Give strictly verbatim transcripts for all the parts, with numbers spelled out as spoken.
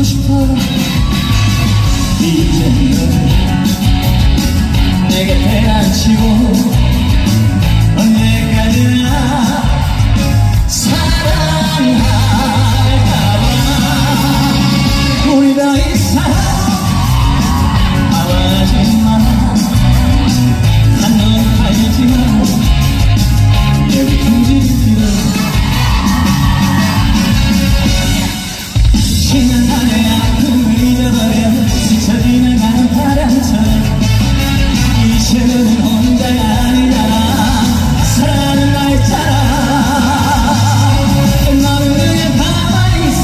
주고 싶어. 이제 널 내 곁에 앉히고 언제까지나 사랑할까봐. 우리 더 이상 아와지마. 한눈 팔지마. 여기 품질을 들어. 지난 날의 아픔을 잊어버려 스쳐 지나가는 바람처럼 이제는 혼자가 아니잖아. 사랑은 나였잖아. 너는 그냥 가만히 있어.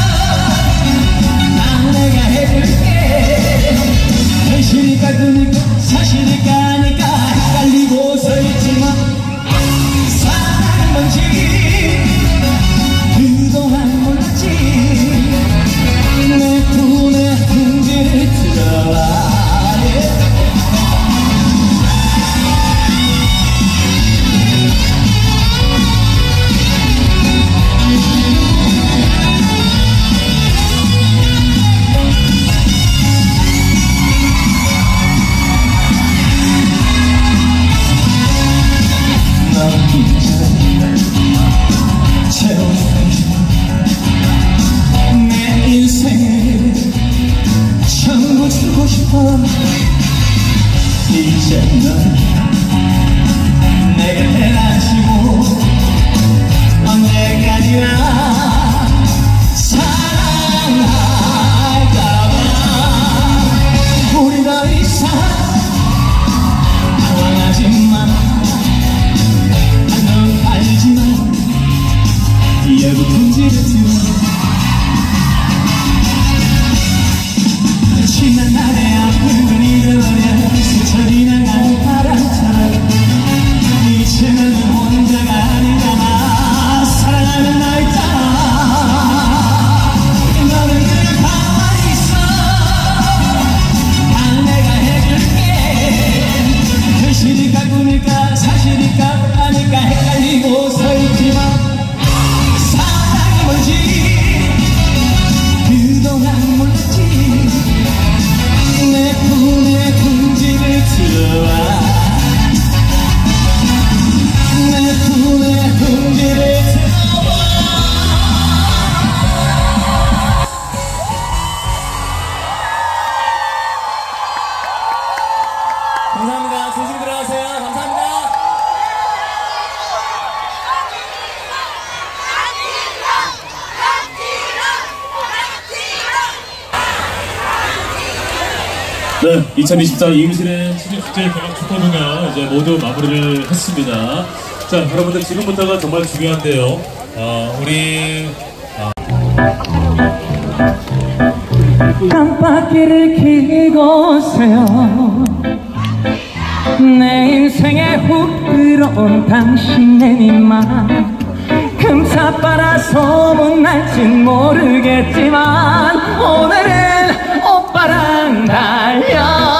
난 내가 해줄게. 현실이니까 꿈일까 사실일까 아닐까 헷갈리고 서있지만 사랑은 뭔지 그동안 몰랐지. 내 품에 품질을 들어와. 내 인생을 전부 주고 싶어. 이제 넌 내 곁에 앉히고 언제까지나 사랑할까봐. 우리 더 이상 당황하지마. 한눈 팔지마. 여기 품질을 들어. 지난 날의 아픔을 잊어버려 스쳐 지나가는 바람처럼 이제는 혼자가 아니잖아. 사랑하는 나 있잖아. 너는 그냥 가만히 있어. 난 내가 해줄게. 현실일까 꿈일까 사실일까 아닐까 헷갈리고 서있지만 사랑이 뭔지 그동안 몰랐지. 내 품에 품질을 들어와. 내 품에 품질을 들어와. 감사합니다. 조심히 들어가세요. 감사합니다. 네, 이천이십사 이음실의 시즌축제 개막 축하공연 이제 모두 마무리를 했습니다. 자, 여러분들 지금부터가 정말 중요한데요. 어, 우리 어. 깜빡이를 켜고 서요. 내 인생에 훅 들어온 당신의 입만 금사빠라 소문날진 모르겠지만 오늘은 오빠랑 달려.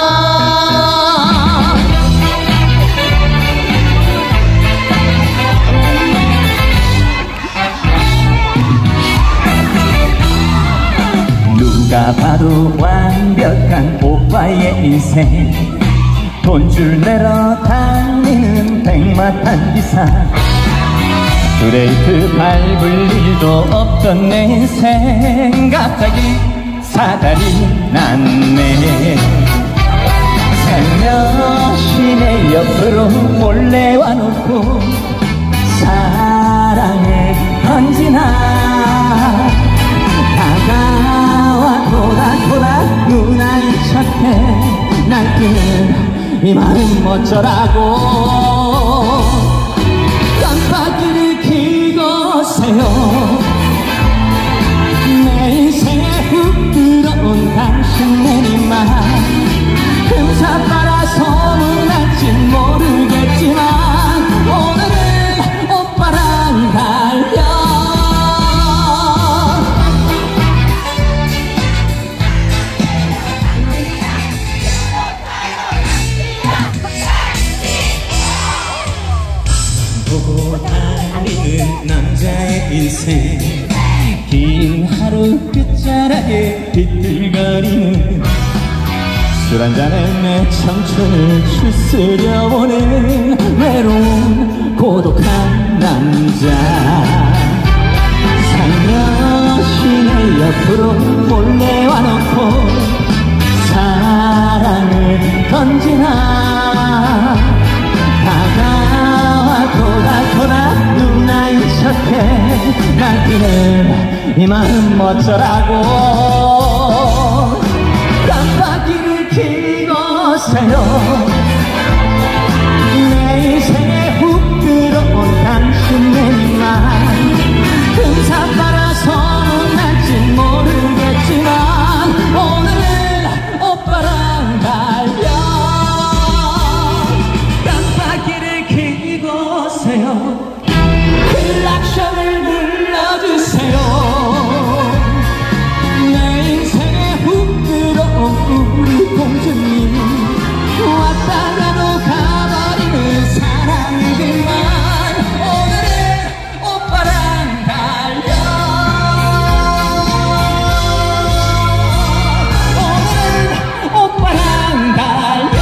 누가 봐도 완벽한 오빠의 인생. 돈줄 내러 다니는 백마탄 기사. 브레이크 밟을 일도 없던 내 인생 갑자기 사달이 났네. 살며시 내 옆으로 몰래 와놓고 사랑을 던지나. 다가와 돌아 돌아 누나인 척해 날뛰는 이 마음 어쩌라고. 깜빡이를 켜고 세요. 내 인생에 훅 들어온 당신의 입만 금사빠라 소문날진 모르겠지만 오늘은 오빠랑 달려. 보고 달리는 남자의 인생 긴 하루 끝자락에 비틀거리는 술 한잔에 내 청춘을 추스려보는 외로운 고독한 남자 살며시 내 옆으로 몰래 와놓고 사랑을 던지나 다가와 도닥도닥 눈나인 척해 날뛰는 이 마음 어쩌라고 깜빡이를 켜고서요 내 인생에 훅 들어온 당신의 말 금사 따라서는 날지 모르겠지만 오늘은 오빠랑 달려 깜빡이를 켜고서요 클락션을 눌러주세요 내 인생에 훅 들어온 우리 공주님 왔다가도 가버리는 사랑이지만 오늘은 오빠랑 달려 오늘은 오빠랑 달려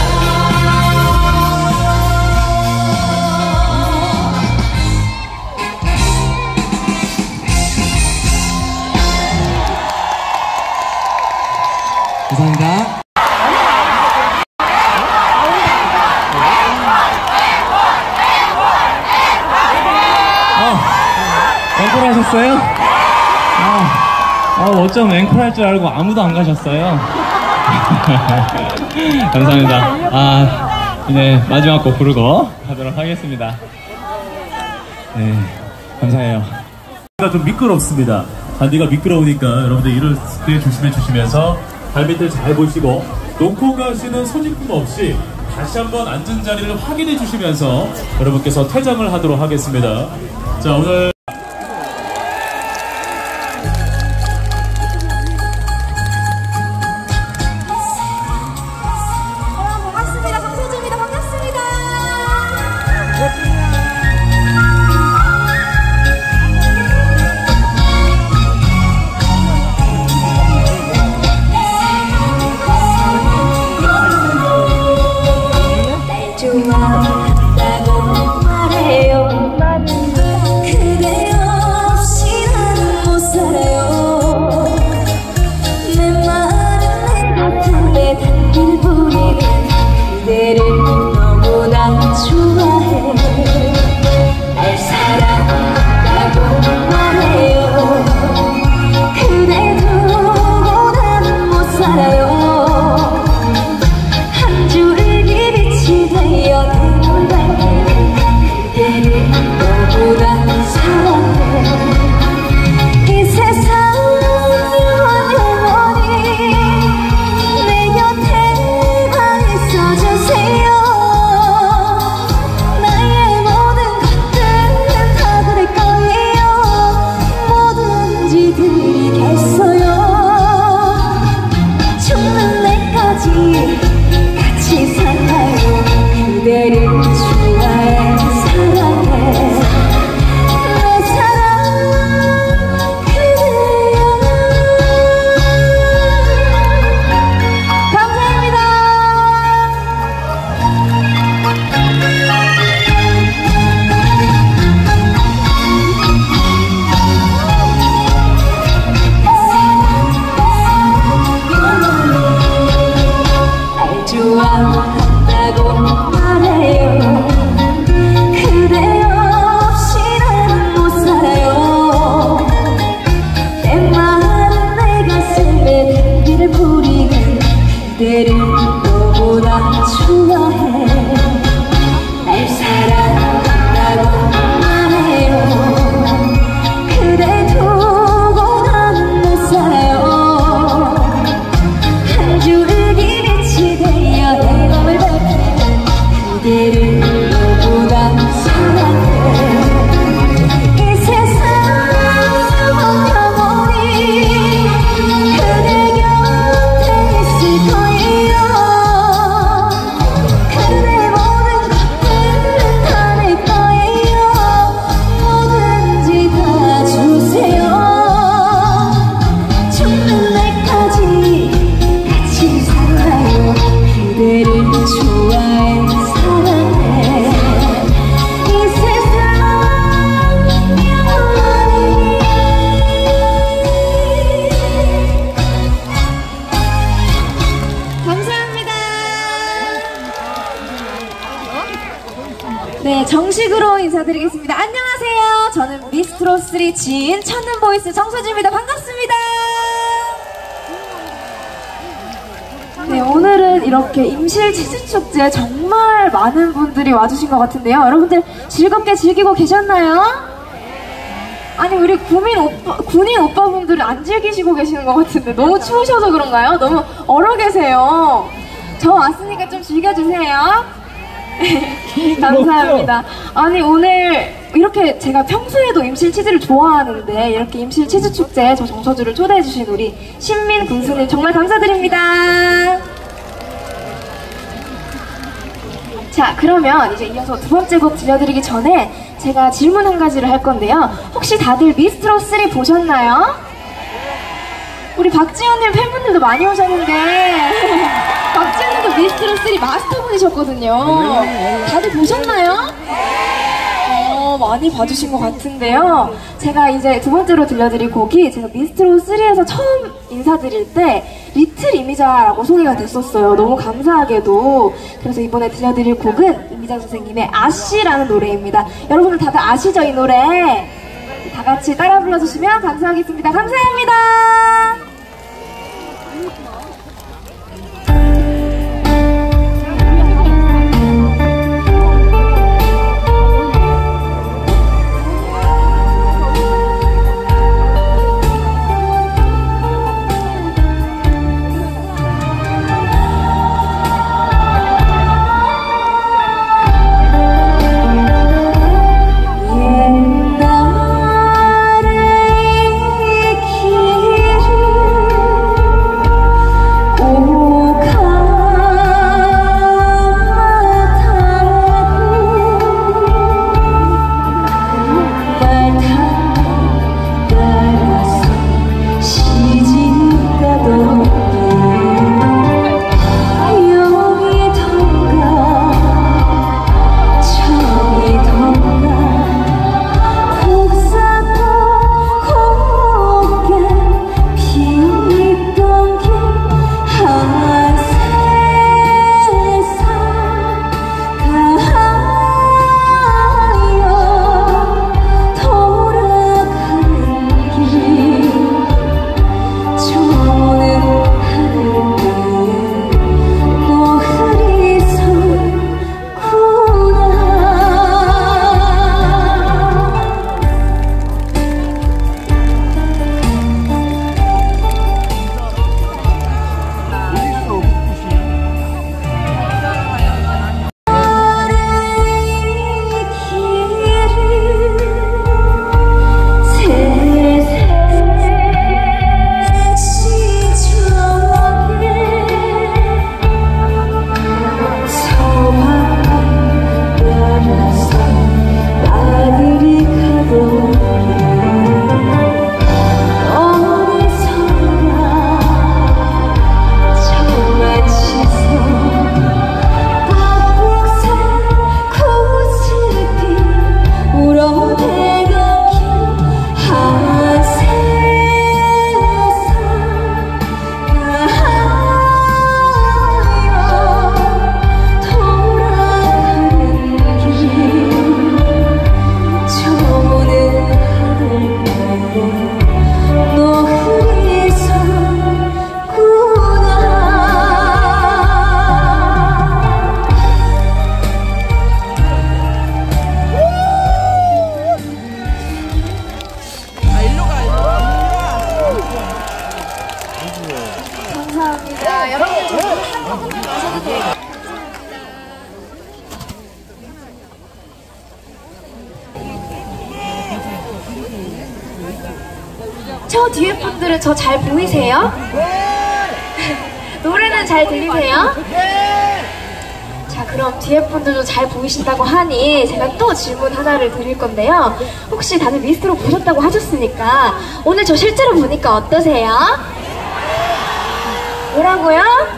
감사합니다. 앵콜 하셨어요? 아, 아, 어쩜 앵콜 할 줄 알고 아무도 안 가셨어요? 감사합니다. 아, 이제 마지막 곡 부르고 가도록 하겠습니다. 네, 감사해요. 좀 미끄럽습니다. 잔디가 미끄러우니까 여러분들 이럴 때 조심해 주시면서 발밑을 잘 보시고 놓고 가시는 손익금 없이 다시 한번 앉은 자리를 확인해 주시면서 여러분께서 퇴장을 하도록 하겠습니다. 자, 오늘 반갑습니다. 박서준입니다. 반갑습니다. 날 좋아한다고 말해요. 그대 정식으로 인사드리겠습니다. 안녕하세요. 저는 미스트롯쓰리 지인 찾는 보이스 정서주입니다. 반갑습니다. 네, 오늘은 이렇게 임실 치즈축제에 정말 많은 분들이 와주신 것 같은데요. 여러분들 즐겁게 즐기고 계셨나요? 아니, 우리 구민 오빠, 군인 오빠분들은 안 즐기시고 계시는 것 같은데 너무 추우셔서 그런가요? 너무 얼어 계세요. 저 왔으니까 좀 즐겨주세요. 감사합니다. 아니, 오늘 이렇게 제가 평소에도 임실 치즈를 좋아하는데 이렇게 임실 치즈 축제에 저 정서주를 초대해주신 우리 신민 군수님 정말 감사드립니다. 자, 그러면 이제 이어서 두 번째 곡 들려드리기 전에 제가 질문 한 가지를 할 건데요. 혹시 다들 미스트롯쓰리 보셨나요? 우리 박지현님 팬분들도 많이 오셨는데 박지현님도 미스트롯쓰리 마스터분이셨거든요. 다들 보셨나요? 어, 많이 봐주신 것 같은데요. 제가 이제 두 번째로 들려드릴 곡이 제가 미스트롯쓰리에서 처음 인사드릴 때 리틀 이미자라고 소개가 됐었어요. 너무 감사하게도. 그래서 이번에 들려드릴 곡은 이미자 선생님의 아씨라는 노래입니다. 여러분들 다들 아시죠, 이 노래? 다 같이 따라 불러주시면 감사하겠습니다. 감사합니다. 감사합니다. 여러분들 저희 한 번만 마셔도 돼요. 저 뒤에 분들은 저 잘 보이세요? 노래는 잘 들리세요? 자, 그럼 뒤에 분들도 잘 보이신다고 하니 제가 또 질문 하나를 드릴 건데요. 혹시 다들 미스트롯 보셨다고 하셨으니까 오늘 저 실제로 보니까 어떠세요? 뭐라고요?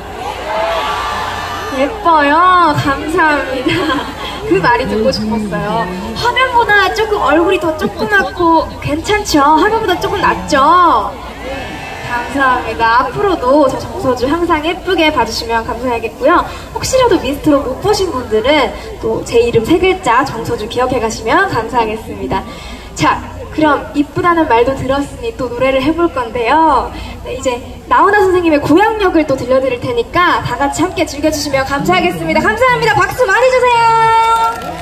예뻐요. 감사합니다. 그 말이 듣고 싶었어요. 화면보다 조금 얼굴이 더 조그맣고 괜찮죠? 화면보다 조금 낫죠? 감사합니다. 앞으로도 저 정서주 항상 예쁘게 봐주시면 감사하겠고요. 혹시라도 미스트로 못 보신 분들은 또 제 이름 세 글자 정서주 기억해 가시면 감사하겠습니다. 자, 그럼 이쁘다는 말도 들었으니 또 노래를 해볼 건데요. 네, 이제 나훈아 선생님의 고향역을 또 들려드릴 테니까 다 같이 함께 즐겨주시면 감사하겠습니다. 감사합니다. 박수 많이 주세요.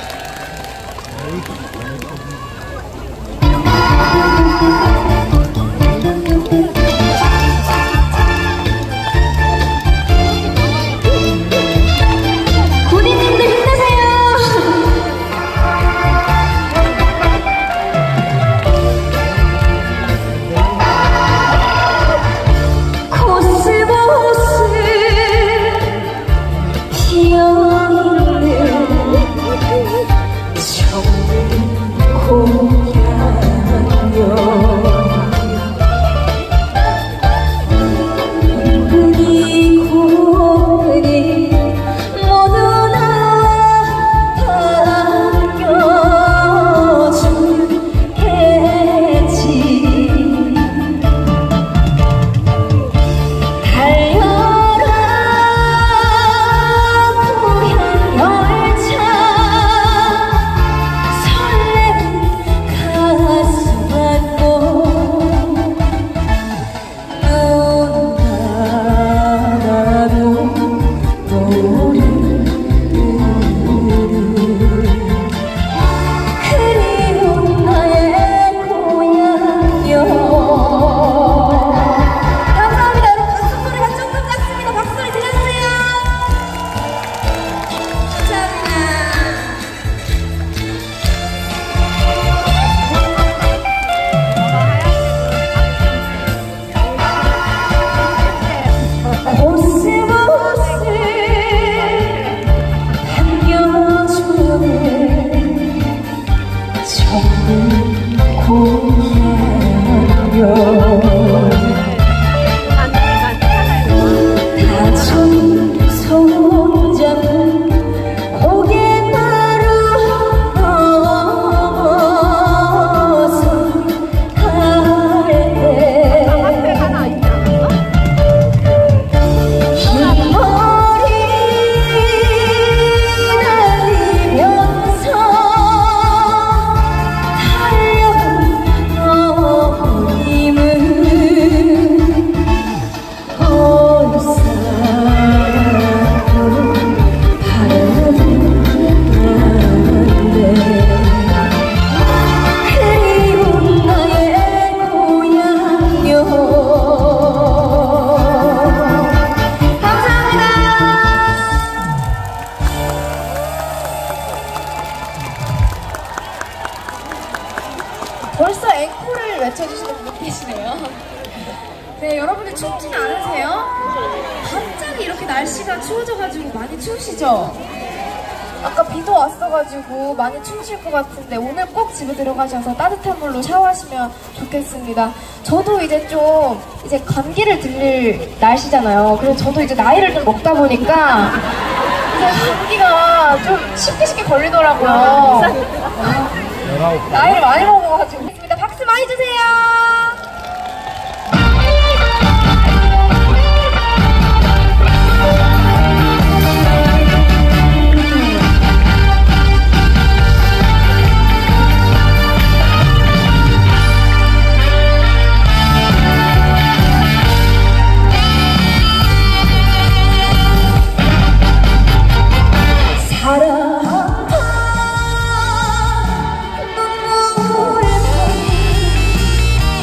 벌써 앵콜을 외쳐주시는 분 계시네요. 네, 여러분들 춥진 않으세요? 갑자기 이렇게 날씨가 추워져가지고 많이 추우시죠? 아까 비도 왔어가지고 많이 추우실 것 같은데 오늘 꼭 집에 들어가셔서 따뜻한 물로 샤워하시면 좋겠습니다. 저도 이제 좀 이제 감기를 들릴 날씨잖아요. 그래서 저도 이제 나이를 좀 먹다 보니까 이제 감기가 좀 쉽게 쉽게 걸리더라고요. 나이를 많이 먹어가지고. 박수 많이 주세요. 사랑한 눈물을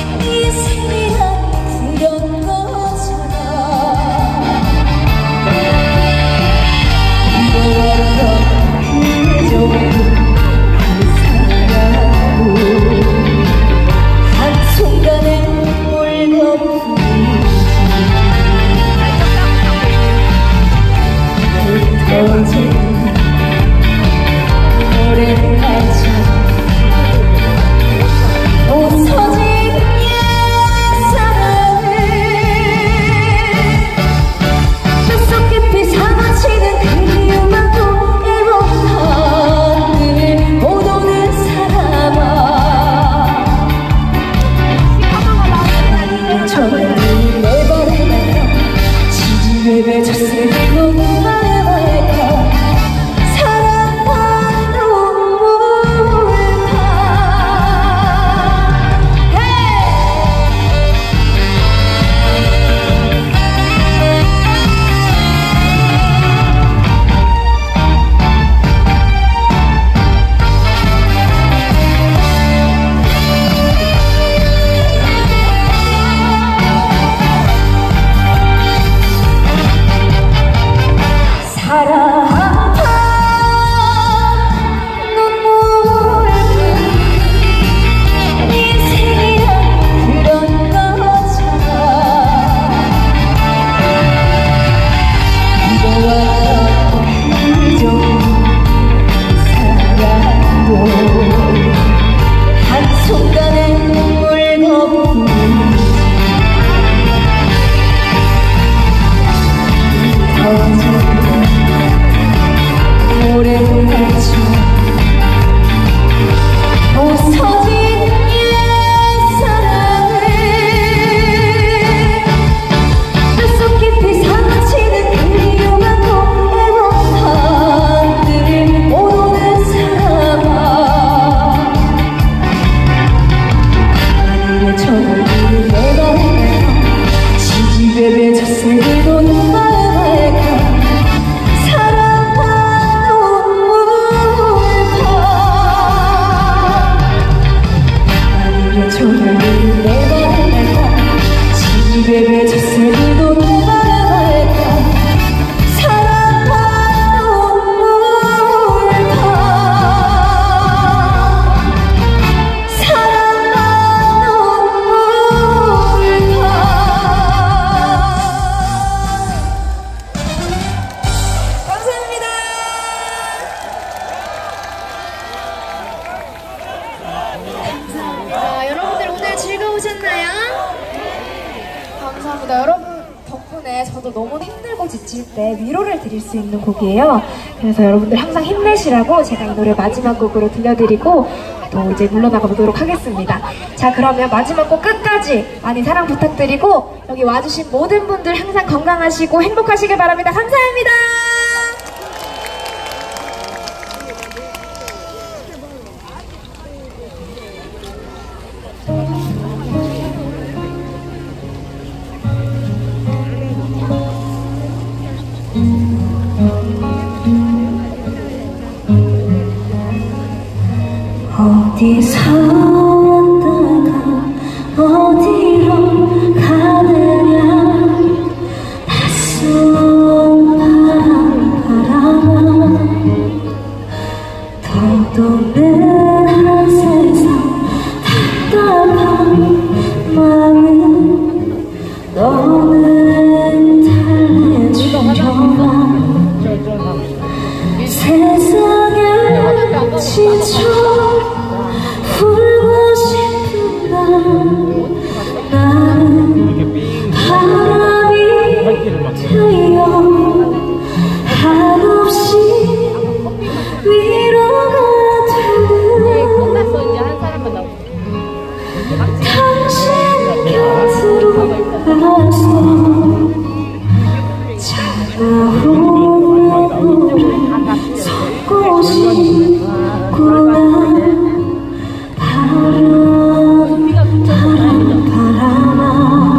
저들이 내가 할까 지지배배 젖새들도 누가 할까 사랑한 눈물파 아니면 저들이 내가 할까 지지배배 젖새들도 누가 할까 감사합니다. 여러분 덕분에 저도 너무 힘들고 지칠 때 위로를 드릴 수 있는 곡이에요. 그래서 여러분들 항상 힘내시라고 제가 이 노래 마지막 곡으로 들려드리고 또 이제 물러나가 보도록 하겠습니다. 자, 그러면 마지막 곡 끝까지 많이 사랑 부탁드리고 여기 와주신 모든 분들 항상 건강하시고 행복하시길 바랍니다. 감사합니다. 어디서 왔다가 어디로 가느냐 낯선 바람 바람아 덕도는 한 세상 답답한 마음은 너는 달래주려나 세상에 지쳐 울고 싶은 날 나는 바람이 되어 한없이 위로가 되는 당신 곁으로 가서 차가운 눈물을 섞고 싶구나 바람 바람 바람아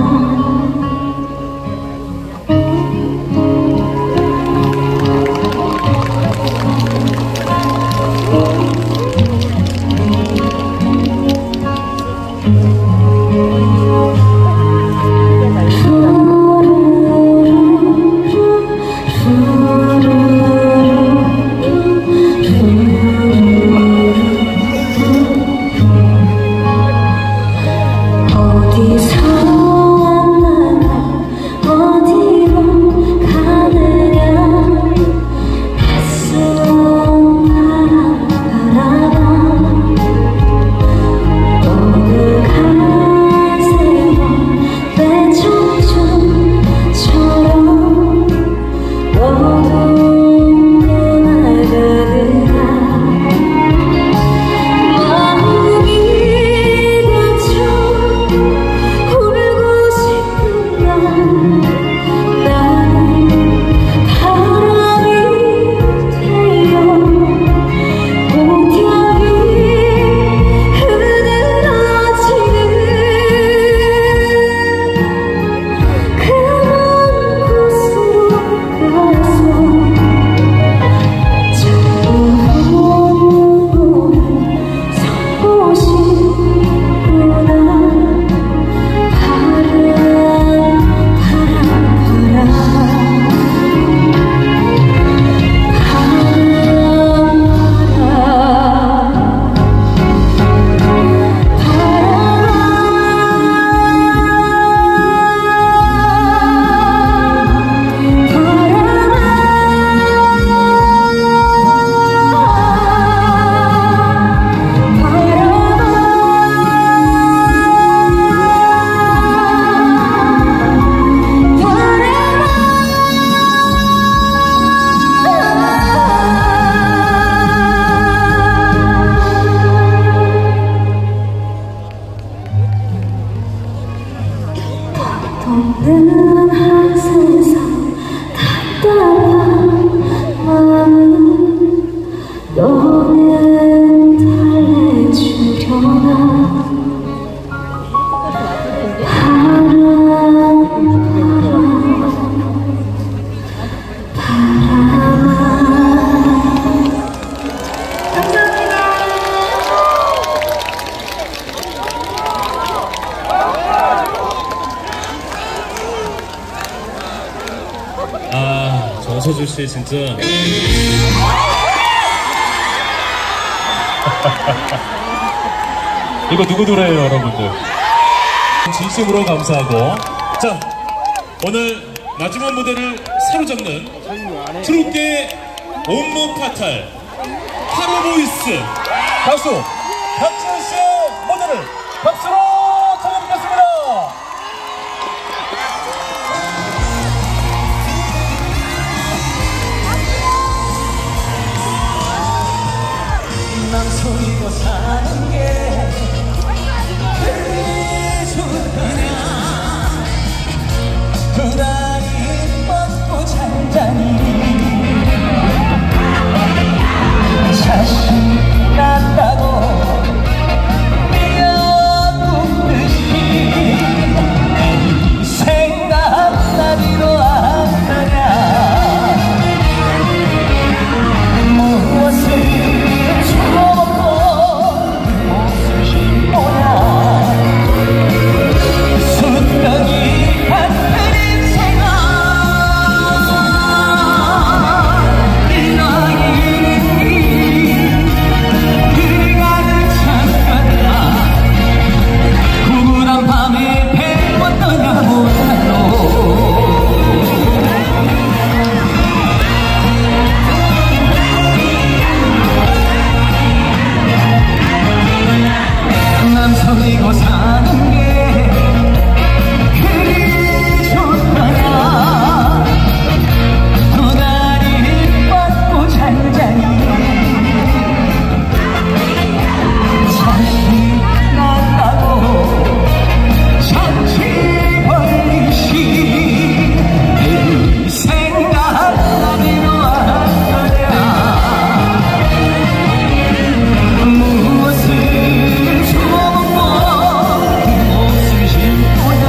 없는 한 세상 답답한 마음은 너는 달래주려나 안서준 씨 진짜. 이거 누구 노래예요, 여러분들? 진심으로 감사하고. 자, 오늘 마지막 무대를 사로잡는 트롯계의 온몸 파탈 하로보이스 가수 박지현 씨의 무대를 박수로 청해드리겠습니다. 망설이고 사는 게 그리 좋다냐. 두 다리 뻗고 잔잔히 자신 난다고 미어붙듯이 생각나기도 한다냐. 무엇을 주워먹고 무엇을 심어야 숫덩이 같은 인생아. 나이 그리 가는 잠깐이야. 구분한 밤에 배웠더냐 못하노. 남성이고 사는 게 그리 좋다냐. 두 다리를 뻗고 잔잔히 자신 난다고 정치 벌리시 생각나기로 한 거야. 무엇을 주워먹고 무엇을 심고야.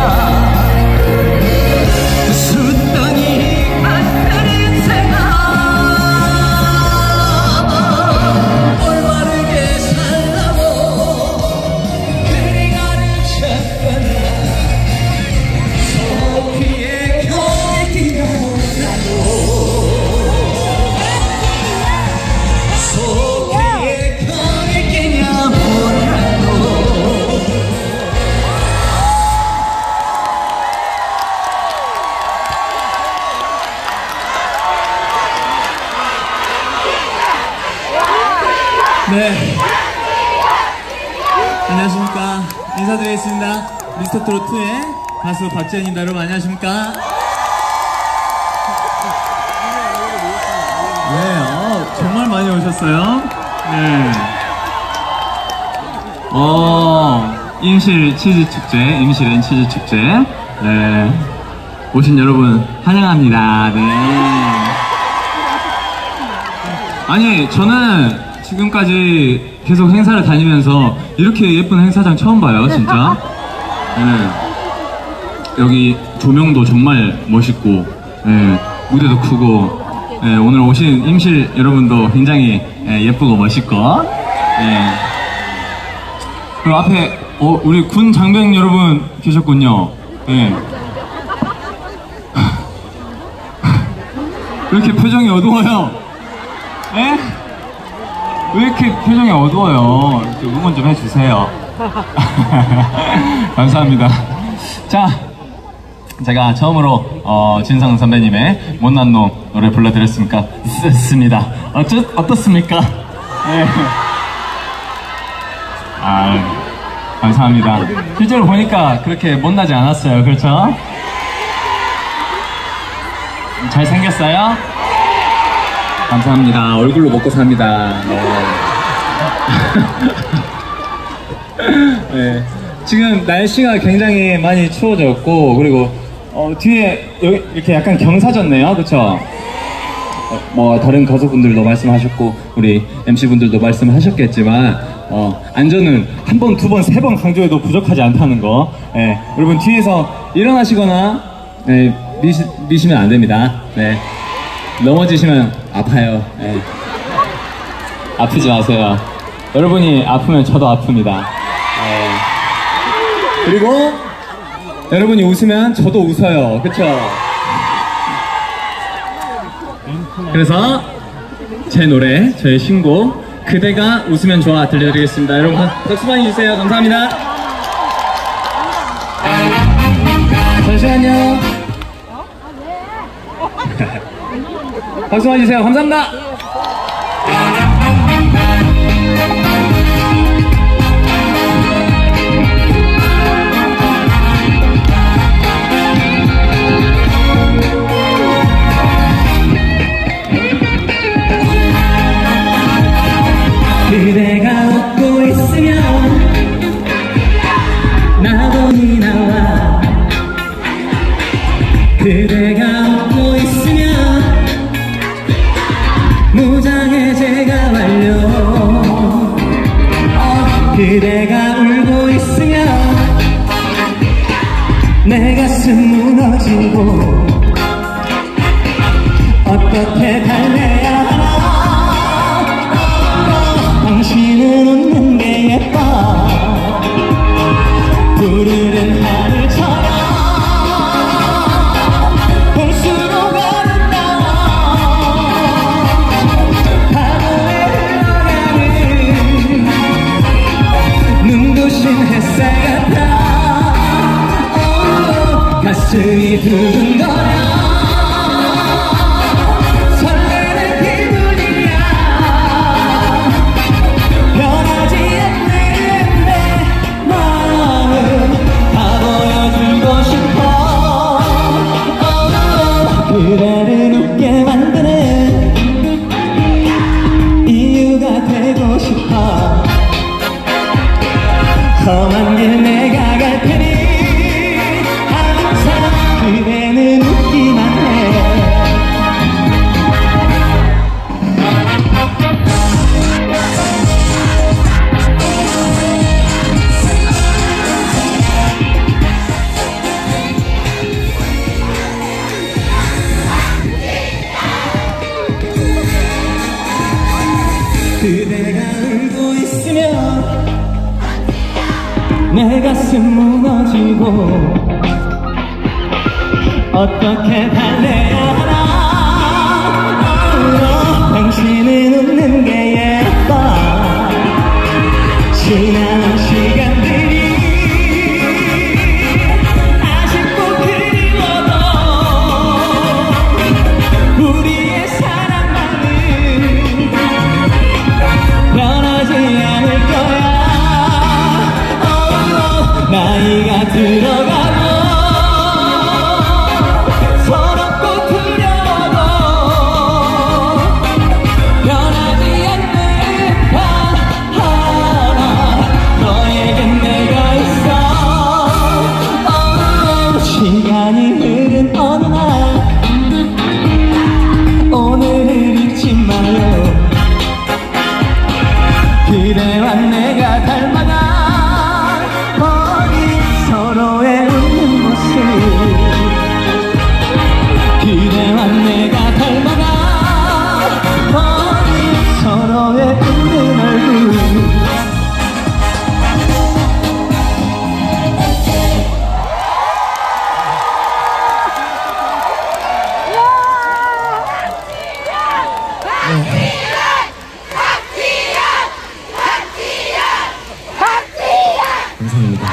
숫덩이 같은 인생아. 올바르게 살라고 그리 가는 잠깐이야. 소피의 경에 끼며 못하고 소피의 경에 끼며 못하고. 네. 안녕하십니까. 인사드리겠습니다. 미스터 트롯이의 가수 박지현입니다. 여러분 안녕하십니까. 네, 어, 정말 많이 오셨어요. 네. 어, 임실 치즈 축제, 임실엔 치즈 축제. 네. 오신 여러분 환영합니다. 네. 아니, 저는 지금까지 계속 행사를 다니면서 이렇게 예쁜 행사장 처음 봐요, 진짜. 네. 여기 조명도 정말 멋있고, 네. 무대도 크고, 네. 오늘 오신 임실 여러분도 굉장히 네. 예쁘고 멋있고, 네. 그리고 앞에 어, 우리 군 장병 여러분 계셨군요. 네. 왜 이렇게 표정이 어두워요? 네? 왜 이렇게 표정이 어두워요? 이렇게 응원 좀 해주세요. 감사합니다. 자, 제가 처음으로 어, 진성 선배님의 못난 놈 노래 불러드렸습니까? 습니다. 어쩌, 어떻습니까? 네. 아, 감사합니다. 실제로 보니까 그렇게 못나지 않았어요. 그렇죠? 잘생겼어요? 감사합니다. 얼굴로 먹고 삽니다. 네. 네. 지금 날씨가 굉장히 많이 추워졌고, 그리고 어, 뒤에 여기 이렇게 약간 경사졌네요. 그쵸? 어, 뭐 다른 가수분들도 말씀하셨고 우리 엠씨분들도 말씀하셨겠지만 어, 안전은 한 번, 두 번, 세 번 강조해도 부족하지 않다는 거. 네. 여러분 뒤에서 일어나시거나 네, 미시, 미시면 안 됩니다. 네. 넘어지시면 아파요. 네. 아프지 마세요. 여러분이 아프면 저도 아픕니다. 네. 그리고 여러분이 웃으면 저도 웃어요. 그쵸? 그래서 제 노래, 저의 신곡 그대가 웃으면 좋아 들려드리겠습니다. 여러분 박수 많이 주세요. 감사합니다. 잠시만요. 박수 많이 주세요. 감사합니다. 그대가 웃고 있으면 나돈이 나와. 그대가 웃고 있으면 무장해제가 완료. 어, 그대가 울고 있으면 내 가슴 무너지고 어떻게 달래야 하나. 당신은 웃는 게 예뻐. 푸르른 하늘처럼 볼수록 아름다워. 파도에 흘러가는 눈부신 햇살 같아. 오, 가슴이 두근거려. 그대를 웃게 만드는 이유가 되고 싶어. 험한 길 내가 갈 테니 항상 그대는 웃기만 해. 그대가 울고 있으면 내 가슴 무너지고 어떻게 달래야 하나. 당신은 웃는 게 예뻐. 지난 시간들이 아쉽고 그리워도 우리의 사랑만은 변하지 않을 거야. oh, 나이가 들어가고 서럽고 두려워도 변하지 않는 단 하나. 너에겐 내가 있어. oh, 시간이 흐른 어느 날 오늘을 잊지 마요. 그대와 내가 닮아가 버린 서로의 웃는 모습. 그대와 내가 닮아가 버린 서로의 웃는 얼굴. 감사합니다.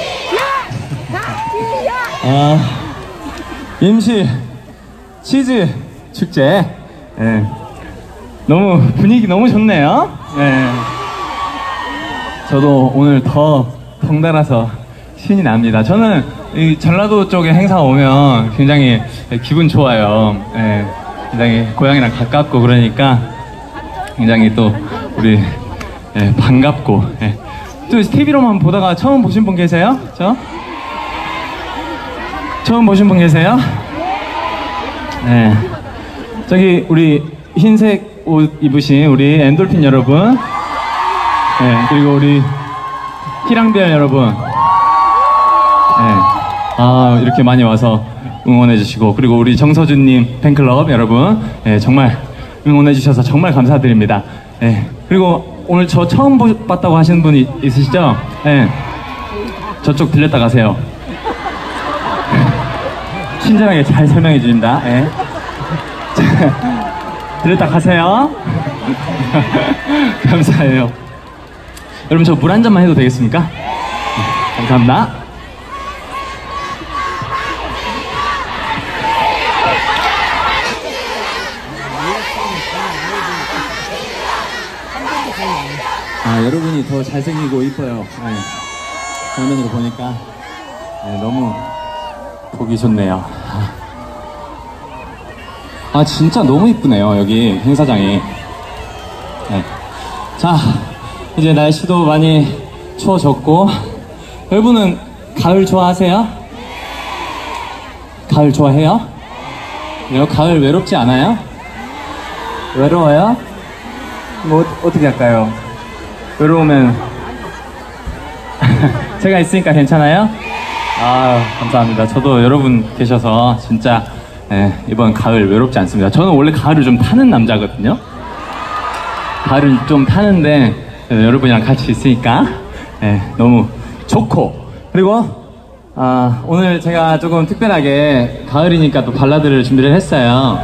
아, 임시 치즈 축제, 예. 너무 분위기 너무 좋네요. 예. 저도 오늘 더 덩달아서 신이 납니다. 저는 이 전라도 쪽에 행사 오면 굉장히 기분 좋아요. 예. 굉장히 고향이랑 가깝고 그러니까 굉장히 또 우리 예, 반갑고. 예. 또 티비로만 보다가 처음 보신 분 계세요? 저? 처음 보신 분 계세요? 네. 저기 우리 흰색 옷 입으신 우리 엔돌핀 여러분, 네. 그리고 우리 희랑별 여러분, 네. 아 이렇게 많이 와서 응원해주시고, 그리고 우리 정서준님 팬클럽 여러분, 네. 정말 응원해주셔서 정말 감사드립니다. 네. 그리고 오늘 저 처음 보, 봤다고 하시는 분이 있으시죠? 네. 저쪽 들렸다 가세요. 네. 친절하게 잘 설명해 주신다. 네. 들었다 가세요. 감사해요. 여러분 저 물 한 잔만 해도 되겠습니까? 네, 감사합니다. 아, 여러분이 더 잘생기고 이뻐요. 네. 화면으로 보니까 네, 너무 보기 좋네요. 아, 진짜 너무 이쁘네요, 여기 행사장이. 네. 자, 이제 날씨도 많이 추워졌고, 여러분은 가을 좋아하세요? 가을 좋아해요? 왜요? 가을 외롭지 않아요? 외로워요? 뭐 어떻게 할까요? 외로우면 제가 있으니까 괜찮아요? 아, 감사합니다. 저도 여러분 계셔서 진짜 예, 이번 가을 외롭지 않습니다. 저는 원래 가을을 좀 타는 남자거든요. 가을을 좀 타는데 예, 여러분이랑 같이 있으니까 예, 너무 좋고, 그리고 아, 오늘 제가 조금 특별하게 가을이니까 또 발라드를 준비를 했어요.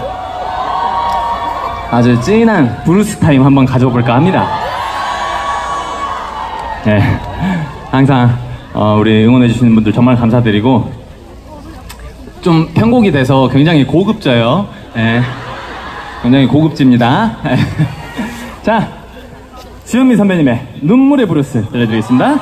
아주 찐한 브루스 타임 한번 가져볼까 합니다. 네, 항상 어, 우리 응원해주시는 분들 정말 감사드리고, 좀 편곡이 돼서 굉장히 고급져요. 네, 굉장히 고급집니다. 자, 주현미 선배님의 눈물의 브루스 들려드리겠습니다.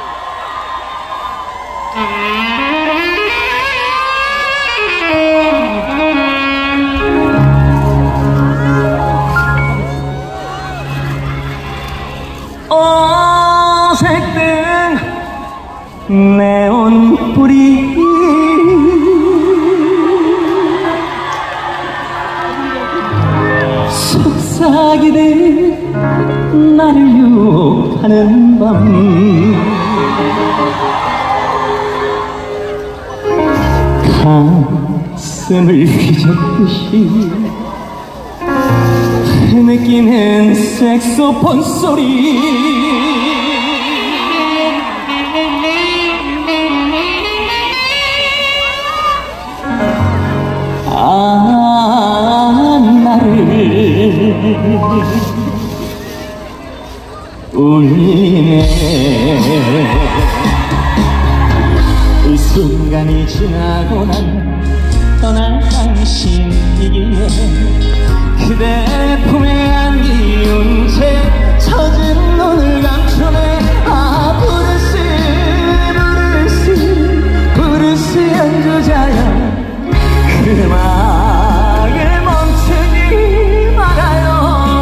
어색된 네온불이 속삭이는 나를 유혹하는 밤, 가슴을 휘젓듯이 느끼는 색소폰 소리, 아, 나를 울리네. 이 순간이 지나고 난 떠날 당신이기에 그대 품에 안기운 채 젖은 눈을 감추네. 아, 브루스 브루스 브루스 연주자여, 음악을 멈추지 말아요.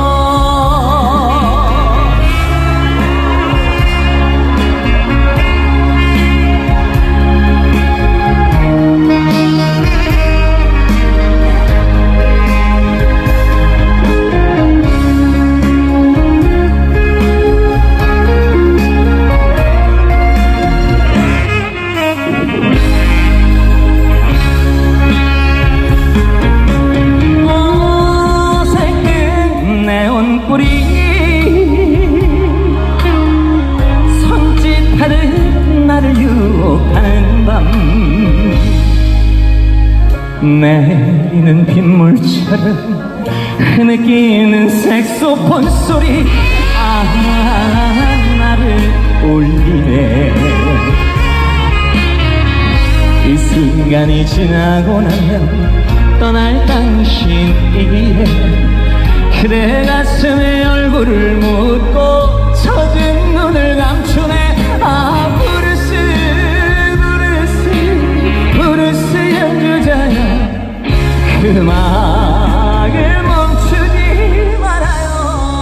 내리는 빗물처럼 흐느끼는 색소폰 소리, 아, 나를 울리네. 이 순간이 지나고 나면 떠날 당신이기에 그대 가슴에 얼굴을 묻고 젖은 눈을 감추네. 아, 브루스 브루스 브루스 연주자야, 음악을 멈추지 말아요.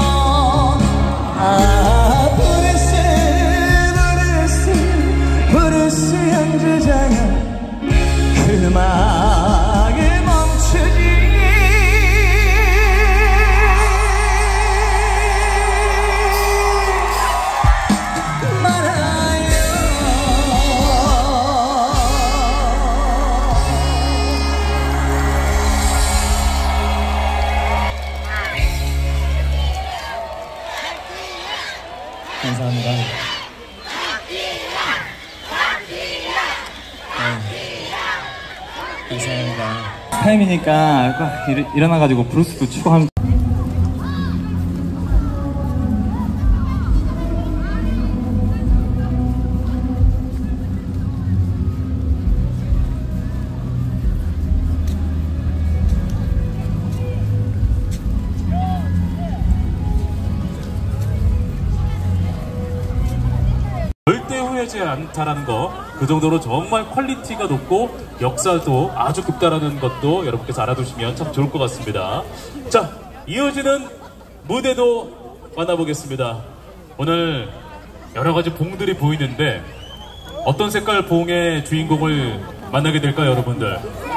아, 브루스 브루스 브루스 연주자야, 음악을 멈추지 말아요. 감사합니다. 네. 감사합니다. 타임이니까 꼭 일, 일어나가지고 브루스도 추고 하면 흔하지 않다라는 거, 그 정도로 정말 퀄리티가 높고 역사도 아주 깊다라는 것도 여러분께서 알아두시면 참 좋을 것 같습니다. 자, 이어지는 무대도 만나보겠습니다. 오늘 여러 가지 봉들이 보이는데 어떤 색깔 봉의 주인공을 만나게 될까요, 여러분들?